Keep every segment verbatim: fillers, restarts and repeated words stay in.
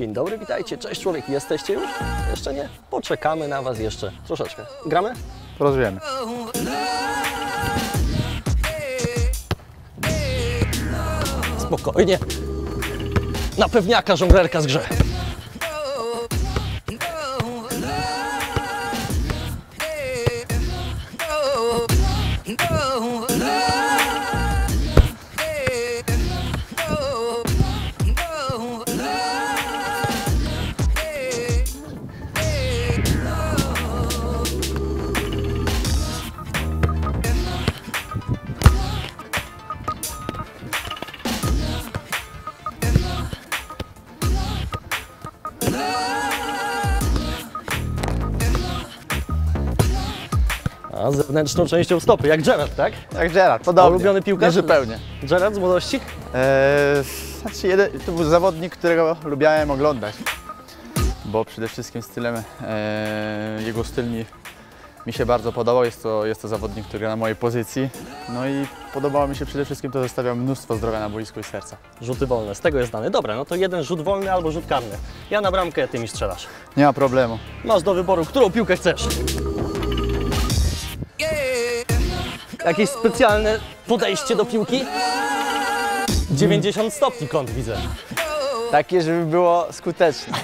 Dzień dobry, witajcie, cześć człowiek, jesteście już? Jeszcze nie? Poczekamy na was jeszcze troszeczkę. Gramy? Rozwijemy. Spokojnie. Na pewniaka żonglerka z grze. A zewnętrzną częścią stopy, jak Gerard, tak? Jak Gerard, podobnie. Ulubiony piłkarz? Nie zupełnie. Gerard z młodości? Eee, znaczy jeden, to był zawodnik, którego lubiałem oglądać. Bo przede wszystkim stylem, eee, jego styl mi, mi się bardzo podobał. Jest to, jest to zawodnik, który gra na mojej pozycji. No i podobało mi się przede wszystkim to, że zostawiał mnóstwo zdrowia na boisku i serca. Rzuty wolne, z tego jest znany. Dobra, no to jeden rzut wolny albo rzut karny. Ja na bramkę, ty mi strzelasz. Nie ma problemu. Masz do wyboru, którą piłkę chcesz. Jakieś specjalne podejście do piłki? dziewięćdziesiąt stopni kąt widzę. Takie, żeby było skuteczne.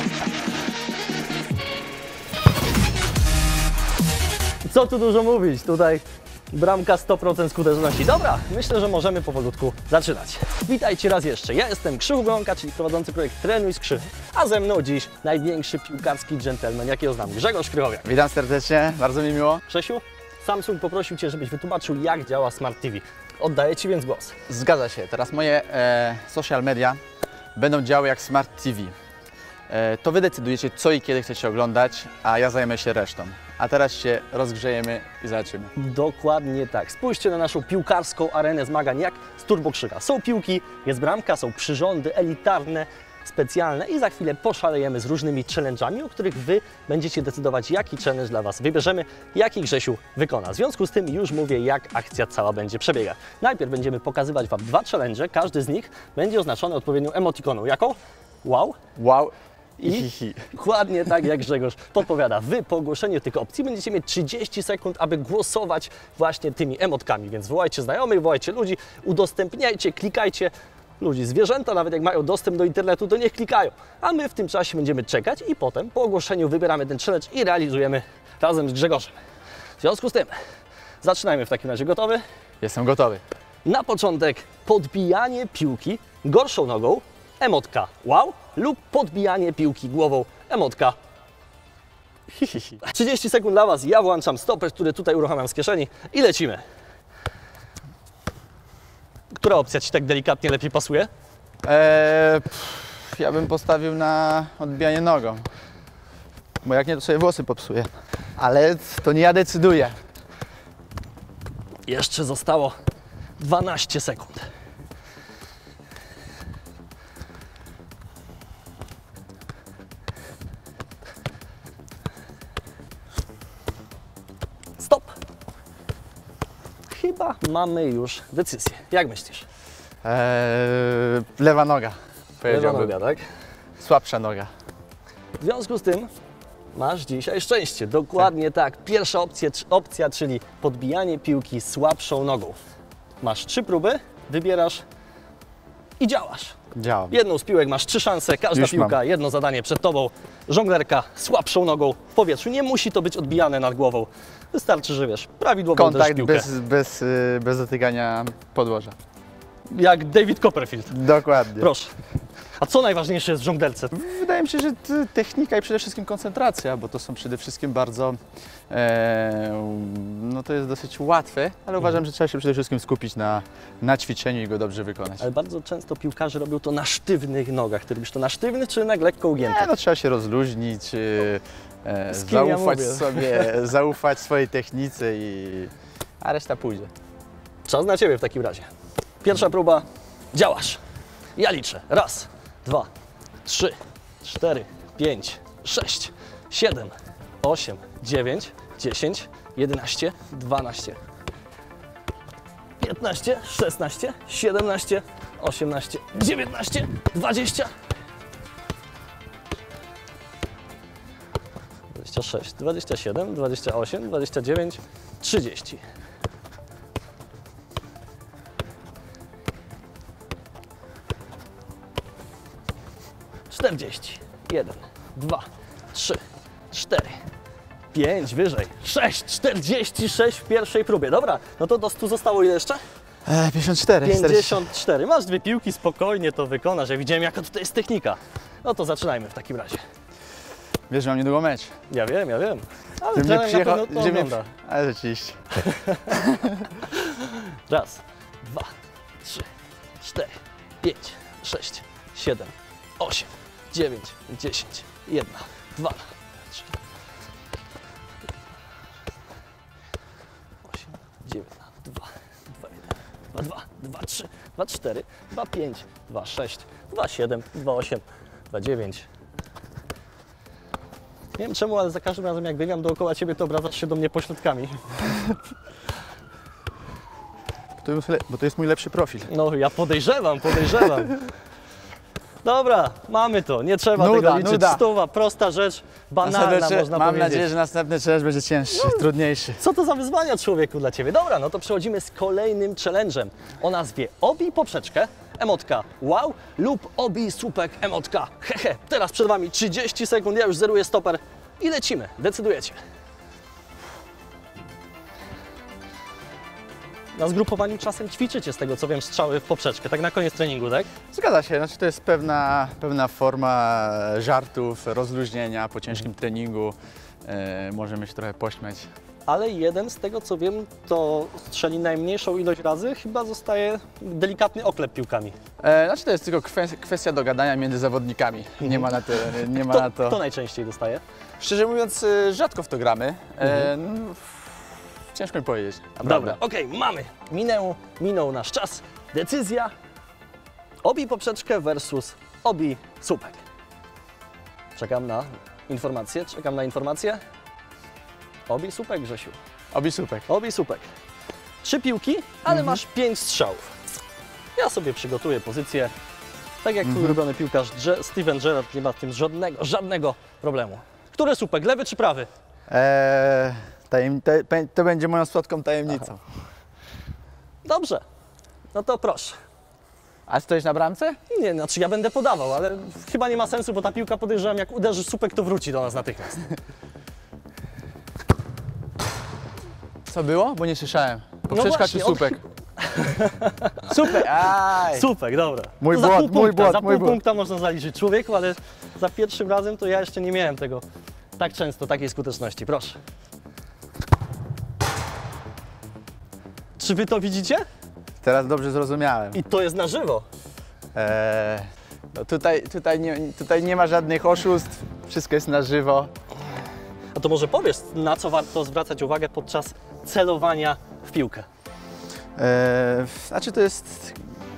Co tu dużo mówić, tutaj bramka sto procent skuteczności. Dobra, myślę, że możemy powolutku zaczynać. Witajcie raz jeszcze, ja jestem Krzychu Golonka, czyli prowadzący projekt Trenuj z Krzychem, a ze mną dziś największy piłkarski dżentelmen, jakiego znam, Grzegorz Krychowiak. Witam serdecznie, bardzo mi miło. Grzesiu, Samsung poprosił Cię, żebyś wytłumaczył, jak działa Smart T V. Oddaję Ci więc głos. Zgadza się, teraz moje e, social media będą działały jak Smart T V. E, to Wy decydujecie, co i kiedy chcecie oglądać, a ja zajmę się resztą. A teraz się rozgrzejemy i zobaczymy. Dokładnie tak. Spójrzcie na naszą piłkarską arenę zmagań jak z Turbo Krzycha. Są piłki, jest bramka, są przyrządy elitarne, specjalne i za chwilę poszalejemy z różnymi challenge'ami, o których Wy będziecie decydować, jaki challenge dla Was wybierzemy, jaki Grzesiu wykona. W związku z tym już mówię, jak akcja cała będzie przebiegać. Najpierw będziemy pokazywać Wam dwa challenge, każdy z nich będzie oznaczony odpowiednią emotikoną. Jaką? Wow. Wow. I hi, hi. Dokładnie tak, jak Grzegorz podpowiada. Wy po ogłoszeniu tych opcji będziecie mieć trzydzieści sekund, aby głosować właśnie tymi emotkami, więc wołajcie znajomych, wołajcie ludzi, udostępniajcie, klikajcie. Ludzi, zwierzęta nawet jak mają dostęp do internetu, to niech klikają. A my w tym czasie będziemy czekać i potem po ogłoszeniu wybieramy ten challenge i realizujemy razem z Grzegorzem. W związku z tym zaczynajmy w takim razie. Gotowy? Jestem gotowy. Na początek podbijanie piłki gorszą nogą, emotka wow, lub podbijanie piłki głową, emotka hi, hi, hi. trzydzieści sekund dla Was, ja włączam stoper, który tutaj uruchamiam z kieszeni i lecimy. Która opcja Ci tak delikatnie lepiej pasuje? Eee, pff, ja bym postawił na odbijanie nogą, bo jak nie, to sobie włosy popsuję. Ale to nie ja decyduję. Jeszcze zostało dwanaście sekund. Stop! Chyba mamy już decyzję. Jak myślisz? Eee, lewa noga. Lewa noga, tak? Słabsza noga. W związku z tym masz dzisiaj szczęście. Dokładnie tak. Pierwsza opcja, opcja, czyli podbijanie piłki słabszą nogą. Masz trzy próby, wybierasz i działasz. Działam. Jedną z piłek masz trzy szanse, każda Już piłka, mam. jedno zadanie przed Tobą. Żonglerka słabszą nogą w powietrzu. Nie musi to być odbijane nad głową. Wystarczy, że wiesz, prawidłowo uderzysz Kontakt piłkę. bez, bez, y, bez dotykania podłoża. Jak David Copperfield. Dokładnie. Proszę. A co najważniejsze jest w żonglerce? Wydaje mi się, że technika i przede wszystkim koncentracja, bo to są przede wszystkim bardzo, e, no to jest dosyć łatwe, ale uważam, że trzeba się przede wszystkim skupić na, na ćwiczeniu i go dobrze wykonać. Ale bardzo często piłkarze robią to na sztywnych nogach. Ty robisz to na sztywnych, czy na lekko ugiętych? Nie, no trzeba się rozluźnić, e, Z kim ja zaufać mówię? sobie, zaufać swojej technice, i, a reszta pójdzie. Czas na Ciebie w takim razie. Pierwsza próba, działasz. Ja liczę. Raz, dwa, trzy, cztery, pięć, sześć, siedem, osiem, dziewięć, dziesięć, jedenaście, dwanaście, piętnaście, szesnaście, siedemnaście, osiemnaście, dziewiętnaście, dwadzieścia. dwadzieścia sześć, dwadzieścia siedem, dwadzieścia osiem, dwadzieścia dziewięć, trzydzieści. czterdzieści. jeden, dwa, trzy, cztery, pięć, wyżej, sześć, czterdzieści sześć w pierwszej próbie. Dobra, no to do stu zostało ile jeszcze? E, pięćdziesiąt cztery. pięćdziesiąt cztery. Masz dwie piłki, spokojnie to wykonasz. Ja widziałem, jaka tutaj jest technika. No to zaczynajmy w takim razie. Wiesz, że mam niedługo mecz. Ja wiem, ja wiem. Ale Żebym nie trener na przyjechał, pewno to żebym nie ogląda. przy- Ale rzeczywiście. Raz, dwa, trzy, cztery, pięć, sześć, siedem, osiem, dziewięć, dziesięć, jedna, dwa, trzy, osiem, dziewięć, dwa, dwa, jeden, dwa, dwa, dwa, trzy, dwa, cztery, dwa, pięć, dwa, sześć, dwa, siedem, dwa, osiem, dwa, dziewięć. Nie wiem czemu, ale za każdym razem jak biegam dookoła Ciebie, to obracasz się do mnie pośladkami. To jest le- bo to jest mój lepszy profil. No ja podejrzewam, podejrzewam. Dobra, mamy to, nie trzeba Nuda, tego liczyć. nuda. Stuwa, prosta rzecz, banalna Następny- można mam powiedzieć. nadzieję, że następny challenge będzie cięższy, trudniejszy. Co to za wyzwania, człowieku, dla Ciebie? Dobra, no to przechodzimy z kolejnym challenge'em o nazwie obij poprzeczkę, emotka wow lub obij słupek, emotka hehe. Teraz przed Wami trzydzieści sekund, ja już zeruję stoper i lecimy, decydujecie. Na zgrupowaniu czasem ćwiczycie, z tego co wiem, strzały w poprzeczkę, tak na koniec treningu, tak? Zgadza się, znaczy to jest pewna, pewna forma żartów, rozluźnienia po ciężkim treningu. E, możemy się trochę pośmiać. Ale jeden, z tego co wiem, to strzeli najmniejszą ilość razy, chyba zostaje delikatny oklep piłkami. E, znaczy to jest tylko kwestia, kwestia dogadania między zawodnikami. Nie ma na to. Nie ma Kto, na to. kto najczęściej dostaje? Szczerze mówiąc, e, rzadko w to gramy. E, no, ciężko mi powiedzieć. Naprawdę. Dobra, okej, mamy. Minął, minął nasz czas. Decyzja. Obij poprzeczkę versus obij słupek. Czekam na informację, czekam na informację. Obij słupek, Grzesiu. Obij słupek. Obij słupek. Trzy piłki, ale masz pięć strzałów. Ja sobie przygotuję pozycję. Tak jak twój ulubiony piłkarz Dże- Steven Gerrard, nie ma w tym żadnego, żadnego problemu. Który słupek, lewy czy prawy? E, tajem, te, pe- to będzie moją słodką tajemnicą. Dobrze. No to proszę. A stoisz na bramce? Nie, znaczy ja będę podawał, ale chyba nie ma sensu, bo ta piłka, podejrzewam, jak uderzy słupek, to wróci do nas natychmiast. Co było? Bo nie słyszałem. Poprzeczka No właśnie, czy słupek? Słupek! Aj! Słupek, dobra. Mój To za błąd, pół mój punkta, błąd, za mój pół błąd. punkta można zaliczyć człowieku, ale za pierwszym razem to ja jeszcze nie miałem tego tak często, takiej skuteczności. Proszę. Czy wy to widzicie? Teraz dobrze zrozumiałem. I to jest na żywo. Eee, no tutaj, tutaj, nie, tutaj nie ma żadnych oszustw, wszystko jest na żywo. A to może powiesz, na co warto zwracać uwagę podczas celowania w piłkę? Eee, znaczy to jest,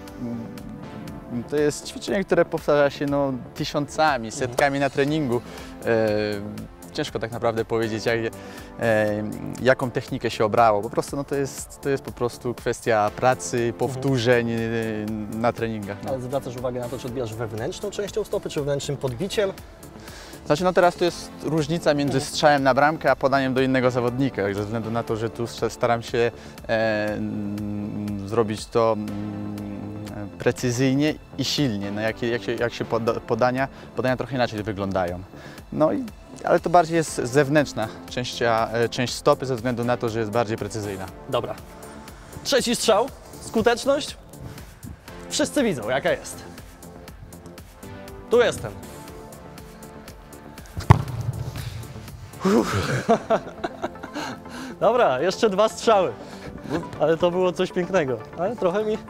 to jest ćwiczenie, które powtarza się no, tysiącami, setkami na treningu. Eee, ciężko tak naprawdę powiedzieć, jak, e, jaką technikę się obrało. Po prostu no, to, jest, to jest po prostu kwestia pracy, powtórzeń e, na treningach. No. Ale zwracasz uwagę na to, czy odbijasz wewnętrzną częścią stopy, czy wewnętrznym podbiciem? Znaczy no teraz to jest różnica między strzałem na bramkę, a podaniem do innego zawodnika, ze względu na to, że tu staram się e, mm, zrobić to mm, precyzyjnie i silnie. No jak, jak się, jak się poda, podania, podania trochę inaczej wyglądają. No i, ale to bardziej jest zewnętrzna część, a, e, część stopy ze względu na to, że jest bardziej precyzyjna. Dobra. Trzeci strzał. Skuteczność. Wszyscy widzą, jaka jest. Tu jestem. Dobra, jeszcze dwa strzały. Ale to było coś pięknego. Ale trochę mi...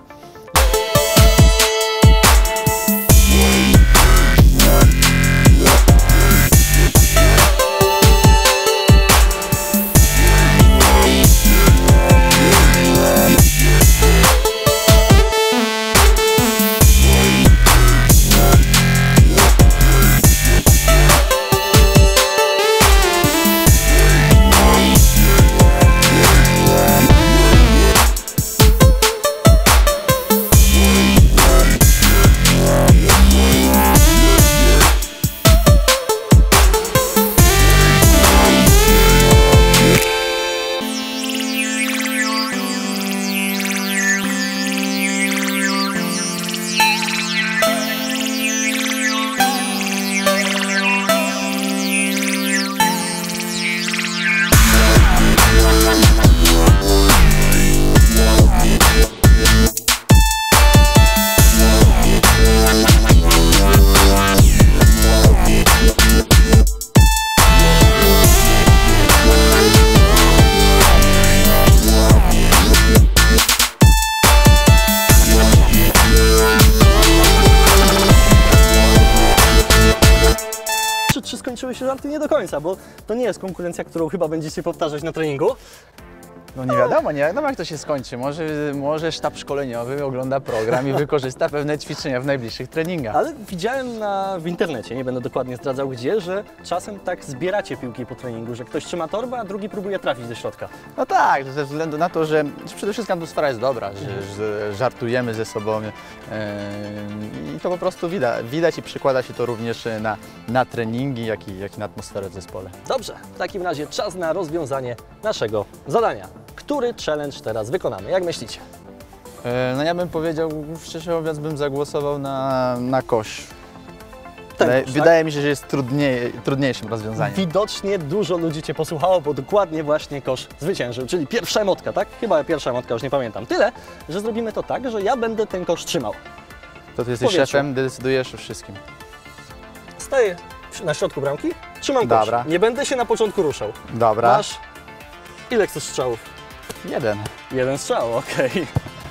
skończyły się żarty nie do końca, bo to nie jest konkurencja, którą chyba będziecie powtarzać na treningu. No nie wiadomo, nie wiadomo jak to się skończy. Może, może sztab szkoleniowy ogląda program i wykorzysta pewne ćwiczenia w najbliższych treningach. Ale widziałem na, w internecie, nie będę dokładnie zdradzał gdzie, że czasem tak zbieracie piłki po treningu, że ktoś trzyma torbę, a drugi próbuje trafić do środka. No tak, ze względu na to, że przede wszystkim atmosfera jest dobra, że, że żartujemy ze sobą yy, i to po prostu widać, widać i przekłada się to również na, na treningi, jak i, jak i na atmosferę w zespole. Dobrze, w takim razie czas na rozwiązanie naszego zadania. Który challenge teraz wykonamy? Jak myślicie? Yy, no ja bym powiedział, szczerze mówiąc, bym zagłosował na, na kosz. Ten Wydaje, kosz, wydaje mi się, że jest trudniej, trudniejszym rozwiązaniem. Widocznie dużo ludzi Cię posłuchało, bo dokładnie właśnie kosz zwyciężył, czyli pierwsza emotka, tak? Chyba pierwsza emotka, już nie pamiętam. Tyle, że zrobimy to tak, że ja będę ten kosz trzymał. To ty jesteś powietrzu. szefem, decydujesz o wszystkim. Stoję na środku bramki, trzymam kosz. Dobra. Nie będę się na początku ruszał. Dobra. Masz... Ile chcesz strzałów? Jeden. Jeden strzał, okej.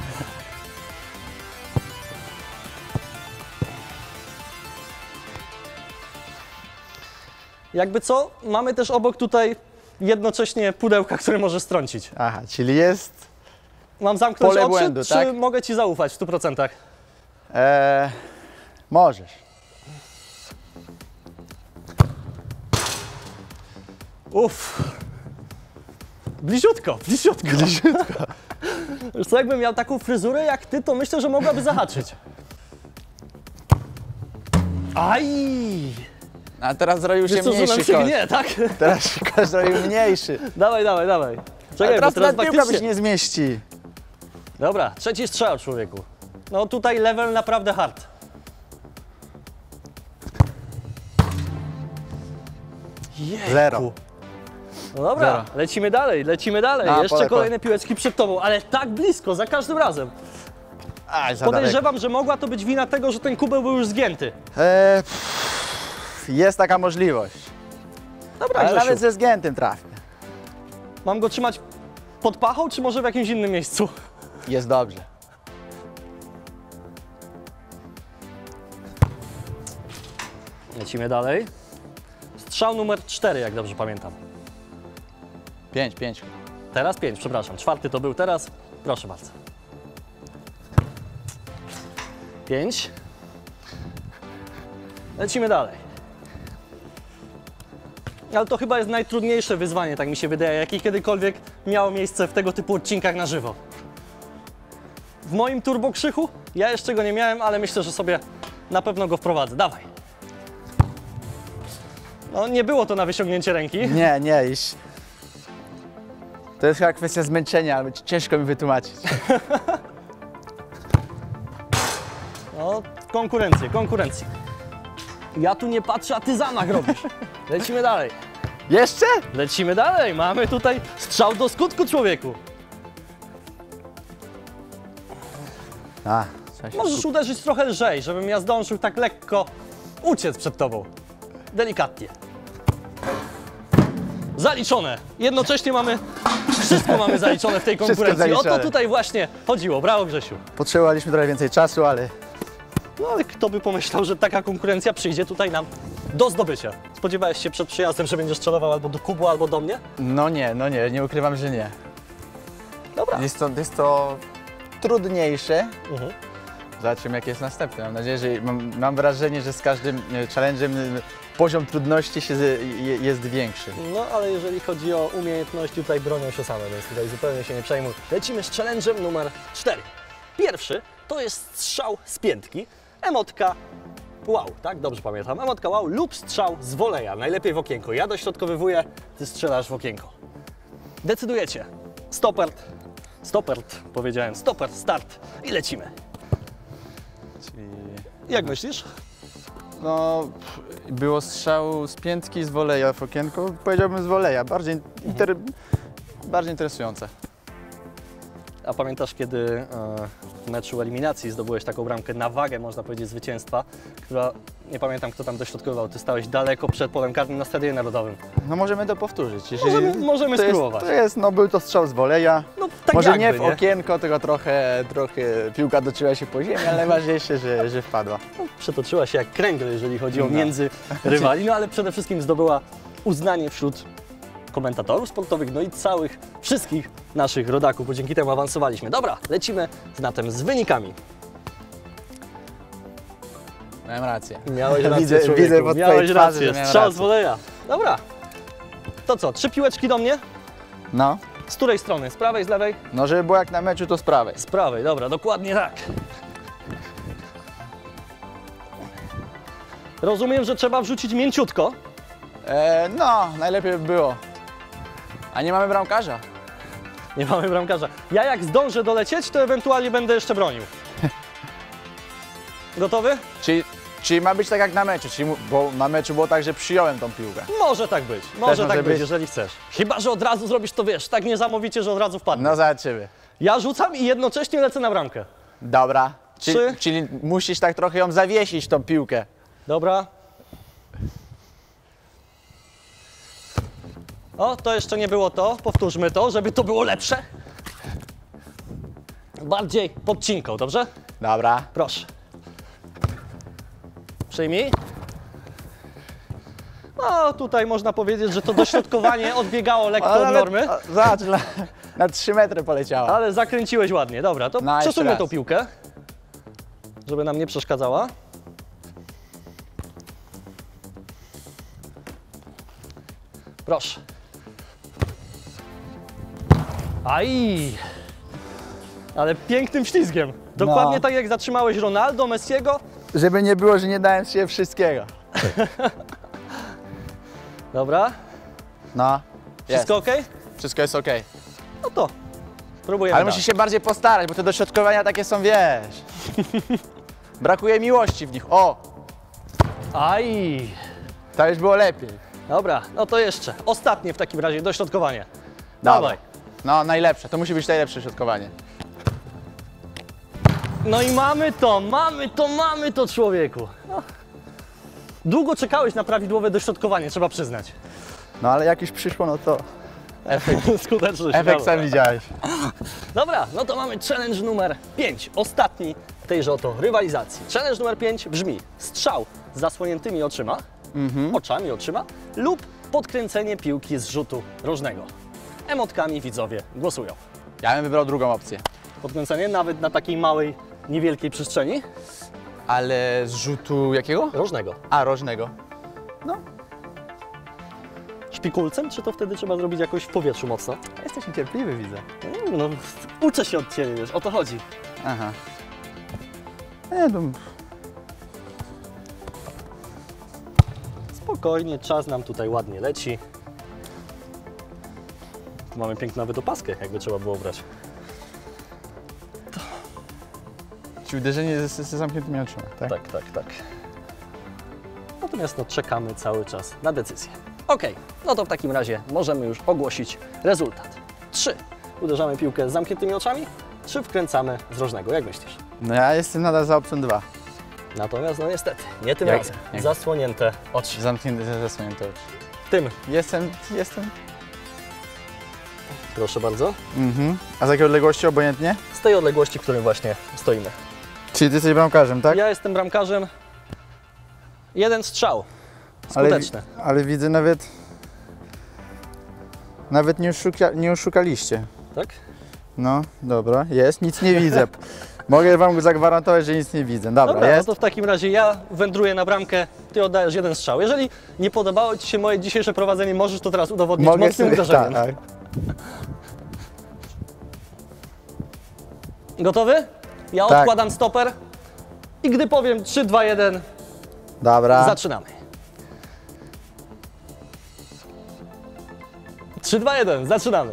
Jakby co, mamy też obok tutaj jednocześnie pudełka, które możesz strącić. Aha, czyli jest... Mam zamknąć Pole oczy, błędu, czy tak? mogę Ci zaufać w stu procentach? Eee, możesz. Uff. Bliziutko, bliziutko. Bliziutko. Wiesz co, jakbym miał taką fryzurę jak Ty, to myślę, że mogłaby zahaczyć. Aj! A teraz zrobił się Wiesz co, że nam mniejszy się kosz. gnie, tak? Teraz się kosz zrobił mniejszy. Dawaj, dawaj, dawaj. Ale Czekaj, teraz, bo teraz teraz piłka faktycznie... się nie zmieści. Dobra, trzeci strzał, człowieku. No tutaj level naprawdę hard. Jejku. Zero. No dobra, Zero. lecimy dalej, lecimy dalej. A, Jeszcze pole, kolejne piłeczki przed Tobą, ale tak blisko, za każdym razem. Aj, za daleko. Podejrzewam, że mogła to być wina tego, że ten kubeł był już zgięty. Eee, pff, jest taka możliwość. Dobra, Ale Grzesiu, nawet ze zgiętym trafię. mam go trzymać pod pachą, czy może w jakimś innym miejscu? Jest dobrze. Lecimy dalej. Strzał numer cztery, jak dobrze pamiętam. Pięć, pięć. Teraz pięć, przepraszam. Czwarty to był teraz. Proszę bardzo. Pięć. Lecimy dalej. Ale to chyba jest najtrudniejsze wyzwanie, tak mi się wydaje, jakie kiedykolwiek miało miejsce w tego typu odcinkach na żywo. W moim turbokrzychu ja jeszcze go nie miałem, ale myślę, że sobie na pewno go wprowadzę. Dawaj. No nie było to na wyciągnięcie ręki. Nie, nie, iść. To jest chyba kwestia zmęczenia, ale ciężko mi wytłumaczyć. No, konkurencję, konkurencję. Ja tu nie patrzę, a ty zamach robisz. Lecimy dalej. Jeszcze? Lecimy dalej. Mamy tutaj strzał do skutku, człowieku. A, trzeba się Możesz uderzyć trochę lżej, żebym ja zdążył tak lekko uciec przed tobą. Delikatnie. Zaliczone. Jednocześnie mamy, wszystko mamy zaliczone w tej Wszystko konkurencji. O to zaliczone. tutaj właśnie chodziło. Brawo, Grzesiu. Potrzebowaliśmy trochę więcej czasu, ale No ale kto by pomyślał, że taka konkurencja przyjdzie tutaj nam do zdobycia. Spodziewałeś się przed przyjazdem, że będziesz strzelował albo do Kubu, albo do mnie? no nie, no nie, nie ukrywam, że nie. Dobra. Jest to, jest to trudniejsze. Mhm. Zobaczymy, jakie jest następne. Mam nadzieję, że mam, mam wrażenie, że z każdym e, challenge'em e, poziom trudności się z, je, jest większy. No ale jeżeli chodzi o umiejętności, tutaj bronią się same, więc tutaj zupełnie się nie przejmuj. Lecimy z challenge'em numer cztery. Pierwszy to jest strzał z piętki, emotka wow, tak? Dobrze pamiętam. Emotka wow lub strzał z woleja, najlepiej w okienko. Ja dośrodkowywuję, ty strzelasz w okienko. Decydujecie. Stopert, stopert, powiedziałem, stopert, start i lecimy. Czyli, Jak myślisz? no, było strzał z piętki, z woleja w okienko. Powiedziałbym z woleja. Bardziej, inter, bardziej interesujące. A pamiętasz, kiedy e, w meczu eliminacji zdobyłeś taką bramkę na wagę, można powiedzieć, zwycięstwa, która, nie pamiętam kto tam dośrodkowywał, ty stałeś daleko przed polem karnym na Stadionie Narodowym. No możemy to powtórzyć. Jeżeli Możemy, możemy to spróbować. Jest, to jest, no był to strzał z woleja. No, tak Może jakby, nie w okienko, tylko trochę, trochę piłka doczyła się po ziemi, ale najważniejsze, że, że wpadła. Przetoczyła się jak kręgiel, jeżeli chodzi o No. między rywali, no ale przede wszystkim zdobyła uznanie wśród komentatorów sportowych, no i całych, wszystkich naszych rodaków, bo dzięki temu awansowaliśmy. Dobra, lecimy zatem z wynikami. Miałem rację. Miałeś rację, Widzę- człowieku. widzę po Miałeś twojej twarzy, rację, że miałem strzał z rację. woleja. Dobra, to co, trzy piłeczki do mnie? No, Z której strony? Z prawej, z lewej? no żeby było jak na meczu, to z prawej. Z prawej, dobra, dokładnie tak. Rozumiem, że trzeba wrzucić mięciutko. E, no, najlepiej by było. A nie mamy bramkarza. Nie mamy bramkarza. Ja jak zdążę dolecieć, to ewentualnie będę jeszcze bronił. Gotowy? Czyli, czyli ma być tak jak na meczu, czyli, mu- bo na meczu było tak, że przyjąłem tą piłkę. Może tak być, może może tak być, być? jeżeli chcesz. Chyba że od razu zrobisz to, wiesz, tak niesamowicie, że od razu wpadnie. No zobaczymy. Ja rzucam i jednocześnie lecę na bramkę. Dobra. Trzy. Czyli, czyli musisz tak trochę ją zawiesić, tą piłkę. Dobra. O, to jeszcze nie było to. Powtórzmy to, żeby to było lepsze. Bardziej podcinką, dobrze? Dobra. Proszę. Przyjmij. No, tutaj można powiedzieć, że to dośrodkowanie odbiegało lekko od normy, a, zobacz, na, na trzy metry poleciała. ale zakręciłeś ładnie. Dobra, to No, jeszcze przesuńmy raz. tą piłkę, żeby nam nie przeszkadzała. Proszę. Aj! Ale pięknym ślizgiem. Dokładnie No. tak jak zatrzymałeś Ronaldo, Messiego. Żeby nie było, że nie dałem z siebie wszystkiego. Dobra, No. wszystko Jest. ok? Wszystko jest ok. No to próbujemy Ale dalej. musisz się bardziej postarać, bo te dośrodkowania takie są, wiesz. Brakuje miłości w nich. O! Aj! To już było lepiej. Dobra, no to jeszcze. Ostatnie w takim razie dośrodkowanie. Dobra. Dawaj. No, najlepsze. To musi być najlepsze środkowanie. No i mamy to, mamy to, mamy to, człowieku. No. Długo czekałeś na prawidłowe dośrodkowanie, trzeba przyznać. No, ale jak już przyszło, no to Efekt skuteczność. efekt brawo. sam widziałeś. Dobra, no to mamy challenge numer pięć, ostatni w tejże oto rywalizacji. Challenge numer pięć brzmi: strzał z zasłoniętymi oczyma, oczami, oczyma lub podkręcenie piłki z rzutu rożnego. Emotkami widzowie głosują. Ja bym wybrał drugą opcję. Podkręcenie nawet na takiej małej, niewielkiej przestrzeni Ale z rzutu jakiego? rożnego. A, rożnego. No, Szpikulcem, czy to wtedy trzeba zrobić jakoś w powietrzu mocno? jesteś niecierpliwy, widzę. No, nie wiem, no, uczę się od Ciebie, wiesz, o to chodzi. Aha. Nie, to... Spokojnie, czas nam tutaj ładnie leci. Tu mamy piękną nawet opaskę, jakby trzeba było brać. Ci uderzenie ze, ze zamkniętymi oczyma, tak? Tak, tak, tak. Natomiast no, czekamy cały czas na decyzję. Ok, no to w takim razie możemy już ogłosić rezultat. Trzy. Uderzamy piłkę z zamkniętymi oczami, trzy wkręcamy z rożnego. Jak myślisz? No ja jestem nadal za opcją dwa. Natomiast no niestety, nie tym Jak- razem. jak? Zasłonięte oczy. Zamknięte, zasłonięte oczy. Tym, Jestem, jestem. proszę bardzo, Mhm. A z jakiej odległości obojętnie? z tej odległości, w którym właśnie stoimy. Czyli ty jesteś bramkarzem, tak? Ja jestem bramkarzem. Jeden strzał. ale, Skuteczny. ale widzę nawet... Nawet nie, oszuka, nie oszukaliście. Tak? No, dobra, jest, nic nie widzę. Mogę wam zagwarantować, że nic nie widzę. Dobra, Dobra, no jest. to w takim razie ja wędruję na bramkę, ty oddajesz jeden strzał. Jeżeli nie podobało Ci się moje dzisiejsze prowadzenie, możesz to teraz udowodnić mocnym sobie- uderzeniem. tak. Gotowy? Ja Tak. odkładam stoper i gdy powiem trzy, dwa, jeden, Dobra. zaczynamy. trzy, dwa, jeden, zaczynamy.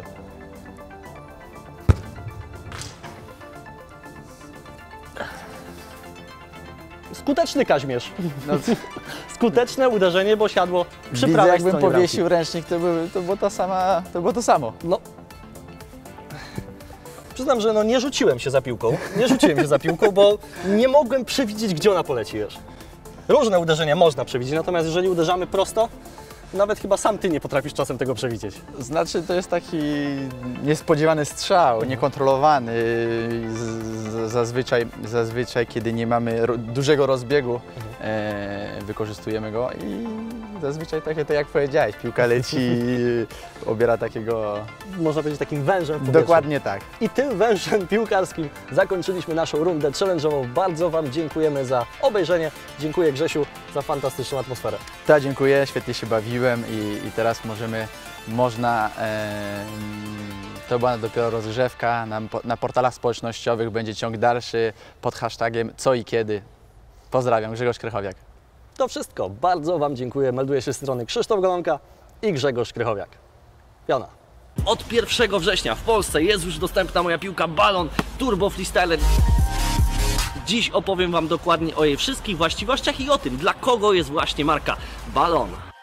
Skuteczny Kaźmierz. No, Skuteczne uderzenie, bo siadło przy widzę, prawej jakbym stronie powiesił ręcznik, to, by, to było to sama, to było to samo. bramki. No. przyznam, że no nie rzuciłem się za piłką, nie rzuciłem się za piłką, bo nie mogłem przewidzieć, gdzie ona poleci, wiesz. Różne uderzenia można przewidzieć, natomiast jeżeli uderzamy prosto, nawet chyba sam ty nie potrafisz czasem tego przewidzieć. Znaczy to jest taki niespodziewany strzał, niekontrolowany. Z, z, zazwyczaj, zazwyczaj, kiedy nie mamy ro, dużego rozbiegu, e, wykorzystujemy go i zazwyczaj takie to jak powiedziałeś, piłka leci, obiera takiego... Można powiedzieć takim wężem w powietrzu. Dokładnie tak. I tym wężem piłkarskim zakończyliśmy naszą rundę challenge'ową. Bardzo Wam dziękujemy za obejrzenie. Dziękuję Grzesiu za fantastyczną atmosferę. Tak, dziękuję, świetnie się bawiłem i, i teraz możemy, można, e, to była dopiero rozgrzewka, na, na portalach społecznościowych będzie ciąg dalszy pod hashtagiem co i kiedy. Pozdrawiam, Grzegorz Krychowiak. To wszystko. Bardzo Wam dziękuję. Melduję się z strony Krzysztof Golonka i Grzegorz Krychowiak. Piona. Od pierwszego września w Polsce jest już dostępna moja piłka Balon Turbo Freestyler. Dziś opowiem Wam dokładnie o jej wszystkich właściwościach i o tym, dla kogo jest właśnie marka Balon.